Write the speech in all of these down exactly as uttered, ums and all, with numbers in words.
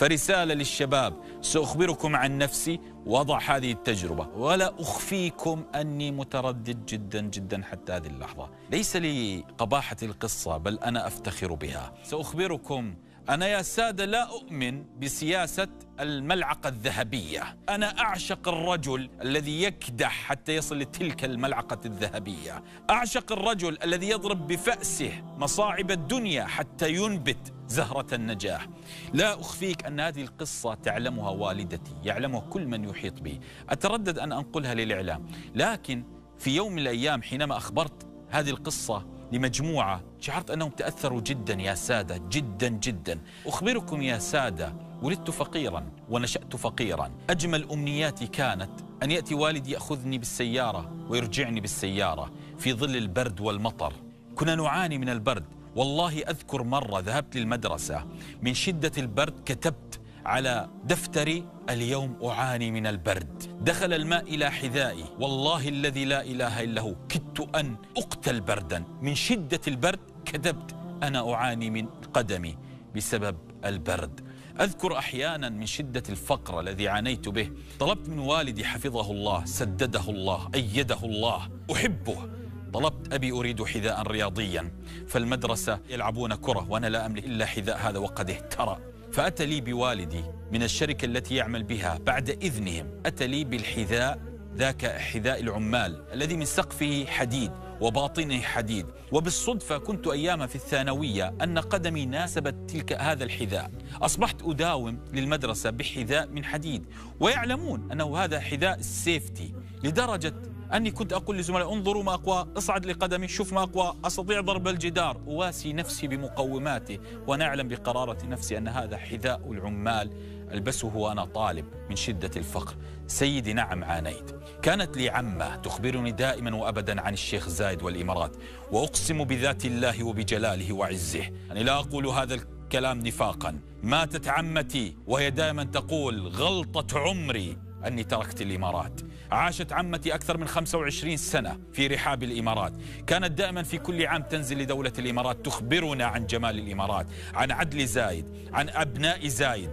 فرسالة للشباب، سأخبركم عن نفسي وأضع هذه التجربة، ولا أخفيكم أني متردد جدا جدا حتى هذه اللحظة. ليس لي قباحة القصة، بل أنا أفتخر بها. سأخبركم، أنا يا سادة لا أؤمن بسياسة الملعقة الذهبية. أنا أعشق الرجل الذي يكدح حتى يصل لتلك الملعقة الذهبية. أعشق الرجل الذي يضرب بفأسه مصاعب الدنيا حتى ينبت زهرة النجاح. لا أخفيك أن هذه القصة تعلمها والدتي، يعلمها كل من يحيط بي. أتردد أن أنقلها للإعلام، لكن في يوم من الأيام حينما أخبرت هذه القصة لمجموعة شعرت أنهم تأثروا جدا يا سادة، جدا جدا. أخبركم يا سادة، ولدت فقيرا ونشأت فقيرا. أجمل أمنياتي كانت أن يأتي والدي يأخذني بالسيارة ويرجعني بالسيارة في ظل البرد والمطر. كنا نعاني من البرد. والله أذكر مرة ذهبت للمدرسة، من شدة البرد كتبت على دفتري: اليوم أعاني من البرد. دخل الماء إلى حذائي، والله الذي لا إله إلا هو كدت أن أقتل بردا. من شدة البرد كتبت: أنا أعاني من قدمي بسبب البرد. أذكر أحيانا من شدة الفقر الذي عانيت به طلبت من والدي حفظه الله، سدده الله، أيده الله، أحبه. طلبت: أبي أريد حذاء رياضيا، فالمدرسة يلعبون كرة وأنا لا أملك إلا حذاء هذا وقد اهترأ. فأتى لي بوالدي من الشركة التي يعمل بها بعد إذنهم، أتى لي بالحذاء ذاك، حذاء العمال الذي من سقفه حديد وباطنه حديد. وبالصدفة كنت أيام في الثانوية أن قدمي ناسبت تلك هذا الحذاء. أصبحت أداوم للمدرسة بحذاء من حديد، ويعلمون أنه هذا حذاء السيفتي، لدرجة أني كنت أقول لزملائي: انظروا ما أقوى، اصعد لقدمي، شوف ما أقوى، أستطيع ضرب الجدار. أواسي نفسي بمقوماته وأنا أعلم بقرارة نفسي أن هذا حذاء العمال ألبسه وأنا طالب من شدة الفقر. سيدي نعم عانيت. كانت لي عمة تخبرني دائما وأبدا عن الشيخ زايد والإمارات، وأقسم بذات الله وبجلاله وعزه أني لا أقول هذا الكلام نفاقا. ماتت عمتي وهي دائما تقول: غلطة عمري أني تركت الإمارات. عاشت عمتي أكثر من خمسة وعشرين سنة في رحاب الإمارات. كانت دائما في كل عام تنزل لدولة الإمارات تخبرنا عن جمال الإمارات، عن عدل زايد، عن أبناء زايد.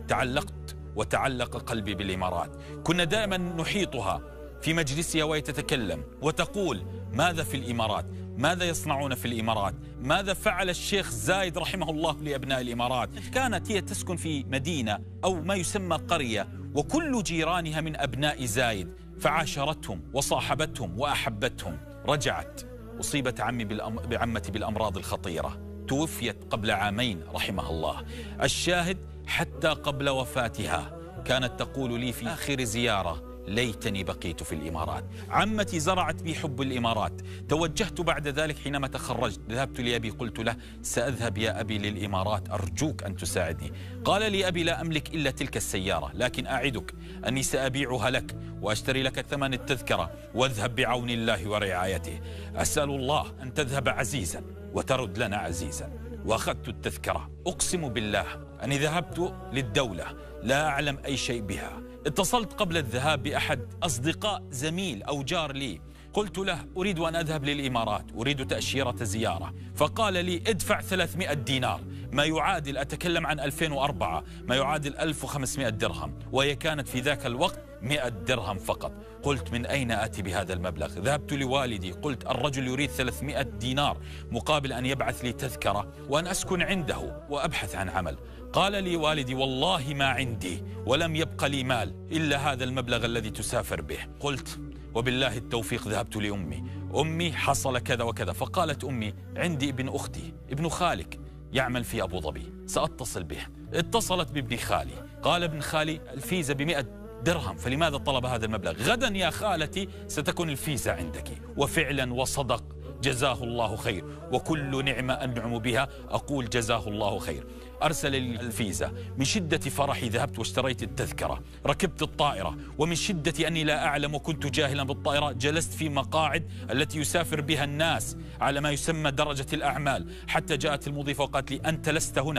تعلقت وتعلق قلبي بالإمارات. كنا دائما نحيطها في مجلسها وهي تتكلم وتقول: ماذا في الإمارات؟ ماذا يصنعون في الإمارات؟ ماذا فعل الشيخ زايد رحمه الله لأبناء الإمارات؟ كانت هي تسكن في مدينة أو ما يسمى قرية، وكل جيرانها من أبناء زايد، فعاشرتهم وصاحبتهم وأحبتهم. رجعت، أصيبت عمي بالأم... بعمتي بالأمراض الخطيرة، توفيت قبل عامين رحمها الله. الشاهد حتى قبل وفاتها كانت تقول لي في آخر زيارة: ليتني بقيت في الإمارات. عمتي زرعت بي حب الإمارات. توجهت بعد ذلك حينما تخرجت، ذهبت لأبي قلت له: سأذهب يا أبي للإمارات، أرجوك أن تساعدني. قال لي: أبي لا أملك إلا تلك السيارة، لكن أعدك أني سأبيعها لك وأشتري لك ثمن التذكرة، واذهب بعون الله ورعايته. أسأل الله أن تذهب عزيزا وترد لنا عزيزا. وأخذت التذكرة. أقسم بالله أني ذهبت للدولة لا أعلم أي شيء بها. اتصلت قبل الذهاب بأحد أصدقاء زميل أو جار لي، قلت له: أريد أن أذهب للإمارات، أريد تأشيرة زيارة. فقال لي: ادفع ثلاثمئة دينار، ما يعادل، أتكلم عن ألفين وأربعة، ما يعادل ألف وخمسمئة درهم، وهي كانت في ذاك الوقت مئة درهم فقط. قلت: من أين أتي بهذا المبلغ؟ ذهبت لوالدي قلت: الرجل يريد ثلاثمئة دينار مقابل أن يبعث لي تذكرة وأن أسكن عنده وأبحث عن عمل. قال لي والدي: والله ما عندي ولم يبق لي مال إلا هذا المبلغ الذي تسافر به. قلت: وبالله التوفيق. ذهبت لأمي: أمي حصل كذا وكذا. فقالت أمي: عندي ابن أختي، ابن خالك يعمل في أبو ظبي، سأتصل به. اتصلت بابن خالي، قال ابن خالي: الفيزا بمئة درهم، فلماذا طلب هذا المبلغ؟ غدا يا خالتي ستكون الفيزا عندك. وفعلا وصدق، جزاه الله خير، وكل نعمة أنعم بها أقول جزاه الله خير. أرسل لي الفيزا. من شدة فرحي ذهبت واشتريت التذكرة، ركبت الطائرة، ومن شدة أني لا أعلم وكنت جاهلا بالطائرة جلست في مقاعد التي يسافر بها الناس على ما يسمى درجة الأعمال، حتى جاءت المضيفة وقالت لي: أنت لست هنا،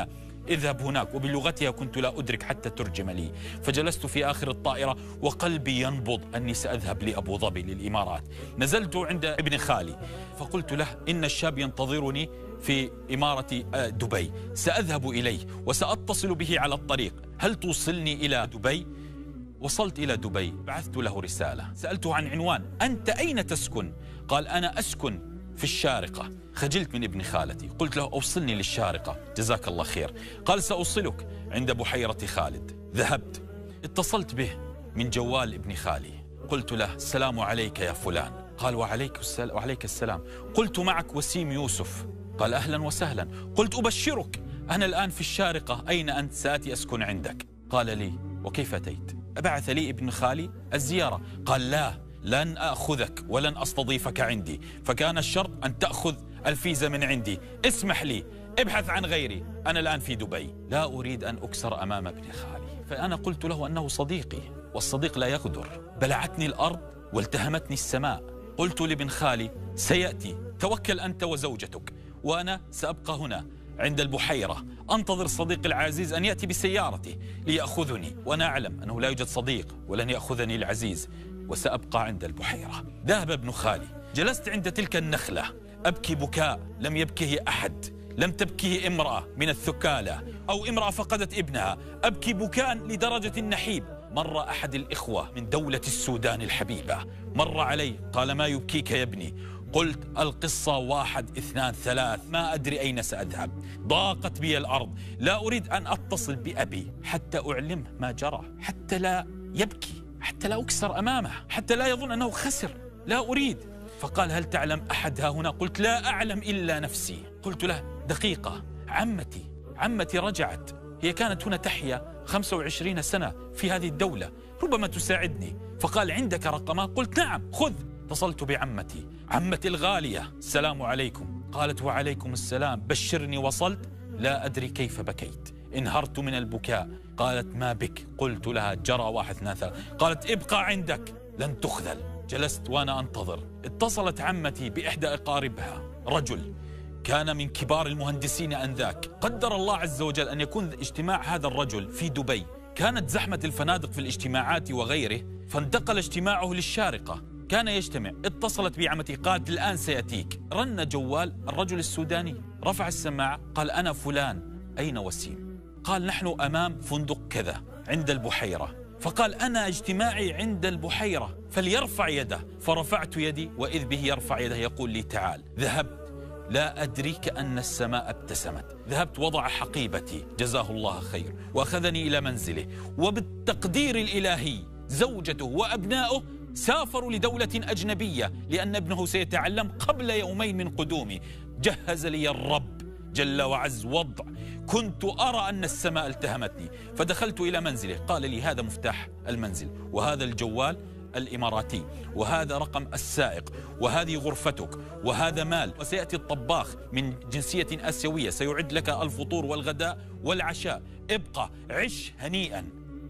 اذهب هناك، وبلغتها كنت لا أدرك حتى ترجم لي. فجلست في آخر الطائرة وقلبي ينبض أني سأذهب لأبو ظبي للإمارات. نزلت عند ابن خالي فقلت له إن الشاب ينتظرني في إمارة دبي، سأذهب إليه وسأتصل به على الطريق، هل توصلني إلى دبي؟ وصلت إلى دبي، بعثت له رسالة، سألته عن عنوان، أنت أين تسكن؟ قال أنا أسكن في الشارقة. خجلت من ابن خالتي، قلت له أوصلني للشارقة جزاك الله خير. قال سأوصلك عند بحيرة خالد. ذهبت، اتصلت به من جوال ابن خالي، قلت له السلام عليك يا فلان. قال وعليك السلام. وعليك السلام. قلت معك وسيم يوسف. قال أهلا وسهلا. قلت أبشرك أنا الآن في الشارقة، أين أنت؟ سآتي أسكن عندك. قال لي وكيف أتيت؟ بعث لي ابن خالي الزيارة. قال لا، لن أخذك ولن أستضيفك عندي، فكان الشرط أن تأخذ الفيزا من عندي، اسمح لي، ابحث عن غيري، أنا الآن في دبي، لا أريد أن أكسر أمام ابن خالي. فأنا قلت له أنه صديقي، والصديق لا يغدر. بلعتني الأرض والتهمتني السماء. قلت لابن خالي سيأتي، توكل أنت وزوجتك، وأنا سأبقى هنا عند البحيرة أنتظر صديقي العزيز أن يأتي بسيارته ليأخذني، وأنا أعلم أنه لا يوجد صديق ولن يأخذني العزيز، وسأبقى عند البحيرة. ذهب ابن خالي، جلست عند تلك النخلة أبكي بكاء لم يبكيه أحد، لم تبكيه امرأة من الثكالة أو امرأة فقدت ابنها، أبكي بكاء لدرجة النحيب. مر أحد الإخوة من دولة السودان الحبيبة، مر علي قال ما يبكيك يا ابني؟ قلت القصة واحد اثنان ثلاث، ما أدري أين سأذهب، ضاقت بي الأرض، لا أريد أن أتصل بأبي حتى أعلمه ما جرى، حتى لا يبكي، حتى لا أكسر أمامه، حتى لا يظن أنه خسر، لا أريد. فقال هل تعلم أحد ها هنا؟ قلت لا أعلم إلا نفسي. قلت له دقيقة، عمتي عمتي رجعت، هي كانت هنا تحيا خمسة وعشرين سنة في هذه الدولة، ربما تساعدني. فقال عندك رقمها؟ قلت نعم خذ. اتصلت بعمتي، عمتي الغالية، السلام عليكم. قالت وعليكم السلام، بشرني وصلت. لا أدري كيف بكيت، انهرت من البكاء. قالت ما بك؟ قلت لها جرى واحد اثنان ثلاثة. قالت ابقى عندك لن تخذل. جلست وأنا أنتظر، اتصلت عمتي بإحدى أقاربها، رجل كان من كبار المهندسين أنذاك، قدر الله عز وجل أن يكون اجتماع هذا الرجل في دبي، كانت زحمة الفنادق في الاجتماعات وغيره، فانتقل اجتماعه للشارقة، كان يجتمع. اتصلت بعمتي قالت الآن سيأتيك. رن جوال الرجل السوداني، رفع السماعة قال أنا فلان، أين وسيم؟ قال نحن أمام فندق كذا عند البحيرة. فقال أنا اجتماعي عند البحيرة فليرفع يده. فرفعت يدي وإذ به يرفع يده يقول لي تعال. ذهبت لا أدري كأن السماء ابتسمت، ذهبت وضع حقيبتي جزاه الله خير وأخذني إلى منزله، وبالتقدير الإلهي زوجته وأبنائه سافروا لدولة أجنبية لأن ابنه سيتعلم قبل يومين من قدومي. جهز لي الرب جل وعز وضع كنت أرى أن السماء التهمتني. فدخلت إلى منزله، قال لي هذا مفتاح المنزل، وهذا الجوال الإماراتي، وهذا رقم السائق، وهذه غرفتك، وهذا مال، وسيأتي الطباخ من جنسية آسيوية سيعد لك الفطور والغداء والعشاء، ابقى عش هنيئا.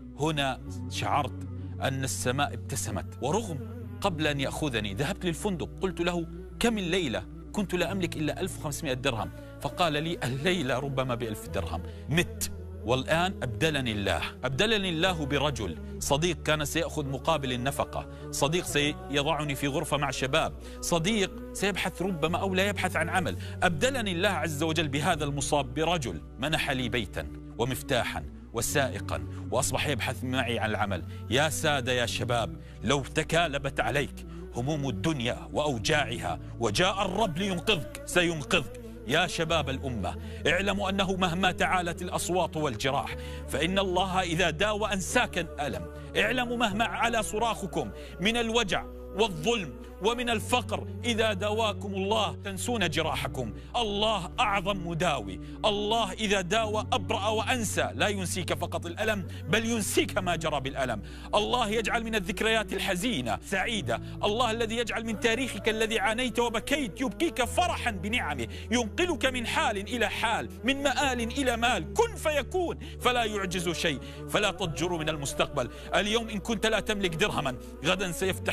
هنا شعرت أن السماء ابتسمت، ورغم قبل أن يأخذني ذهبت للفندق، قلت له كم الليلة؟ كنت لا أملك إلا ألف وخمسمائة درهم. فقال لي الليلة ربما بألف درهم. مت، والآن أبدلني الله أبدلني الله برجل صديق كان سيأخذ مقابل النفقة، صديق سيضعني في غرفة مع شباب، صديق سيبحث ربما أو لا يبحث عن عمل. أبدلني الله عز وجل بهذا المصاب برجل منح لي بيتا ومفتاحا وسائقا، وأصبح يبحث معي عن العمل. يا سادة يا شباب، لو تكالبت عليك هموم الدنيا وأوجاعها وجاء الرب لينقذك سينقذك. يا شباب الأمة، اعلموا أنه مهما تعالت الأصوات والجراح فإن الله إذا داوى أنساك الألم. اعلموا مهما على صراخكم من الوجع والظلم ومن الفقر، إذا داواكم الله تنسون جراحكم. الله أعظم مداوي، الله إذا داوى أبرأ وأنسى، لا ينسيك فقط الألم بل ينسيك ما جرى بالألم. الله يجعل من الذكريات الحزينة سعيدة، الله الذي يجعل من تاريخك الذي عانيت وبكيت يبكيك فرحا بنعمه، ينقلك من حال إلى حال، من مآل إلى مال، كن فيكون، فلا يعجز شيء. فلا تضجروا من المستقبل. اليوم إن كنت لا تملك درهما، غدا سيفتح الله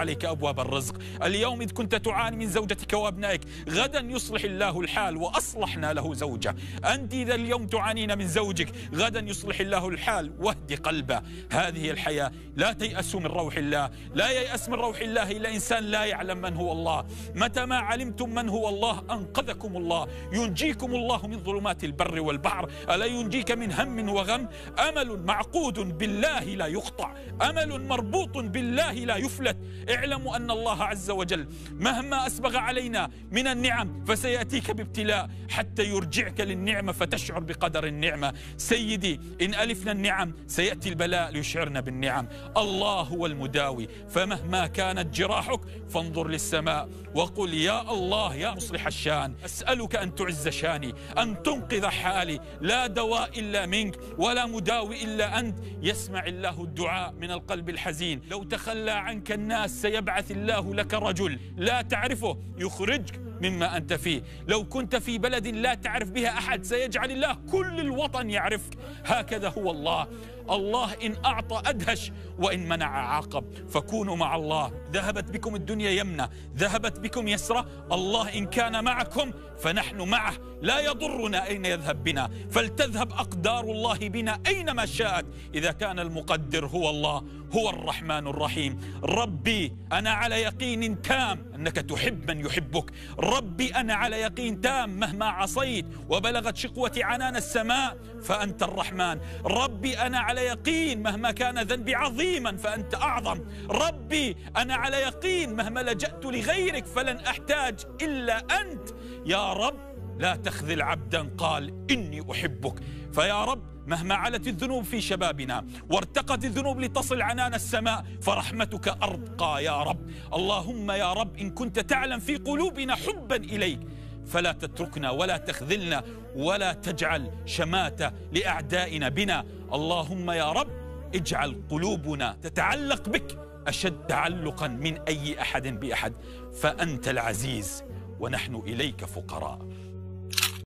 عليك أبواب الرزق. اليوم إذ كنت تعاني من زوجتك وأبنائك، غدا يصلح الله الحال وأصلحنا له زوجة. أنت إذا اليوم تعانين من زوجك، غدا يصلح الله الحال واهدي قلبه. هذه الحياة. لا تيأسوا من روح الله، لا ييأس من روح الله إلا إنسان لا يعلم من هو الله. متى ما علمتم من هو الله أنقذكم الله، ينجيكم الله من ظلمات البر والبحر. ألا ينجيك من هم وغم؟ أمل معقود بالله لا يقطع، أمل مربوط بالله لا يفلت. اعلموا أن الله عز وجل مهما أسبغ علينا من النعم فسيأتيك بابتلاء حتى يرجعك للنعمة فتشعر بقدر النعمة. سيدي، إن ألفنا النعم سيأتي البلاء ليشعرنا بالنعم. الله هو المداوي، فمهما كانت جراحك فانظر للسماء وقل يا الله يا مصلح الشان، أسألك أن تعز شاني، أن تنقذ حالي. لا دواء إلا منك ولا مداوي إلا أنت. يسمع الله الدعاء من القلب الحزين. لو تخلى عنك الناس سيبعث الله لك رجل لا تعرفه يخرجك مما أنت فيه. لو كنت في بلد لا تعرف بها أحد سيجعل الله كل الوطن يعرفك. هكذا هو الله. الله إن أعطى أدهش وإن منع عاقب. فكونوا مع الله. ذهبت بكم الدنيا يمنة، ذهبت بكم يسرة. الله إن كان معكم فنحن معه، لا يضرنا أين يذهب بنا، فلتذهب أقدار الله بنا أينما شاءت إذا كان المقدر هو الله، هو الرحمن الرحيم. ربي أنا على يقين تام أنك تحب من يحبك. ربي أنا على يقين تام مهما عصيت وبلغت شقوتي عنان السماء فأنت الرحمن. ربي أنا على يقين مهما كان ذنبي عظيما فأنت أعظم. ربي أنا على يقين مهما لجأت لغيرك فلن أحتاج إلا أنت. يا رب لا تخذل عبدا قال إني أحبك. فيا رب مهما علت الذنوب في شبابنا وارتقت الذنوب لتصل عنان السماء فرحمتك أرقى يا رب. اللهم يا رب إن كنت تعلم في قلوبنا حبا إليك فلا تتركنا ولا تخذلنا ولا تجعل شماتة لأعدائنا بنا. اللهم يا رب اجعل قلوبنا تتعلق بك أشد تعلقا من أي أحد بأحد، فأنت العزيز ونحن إليك فقراء.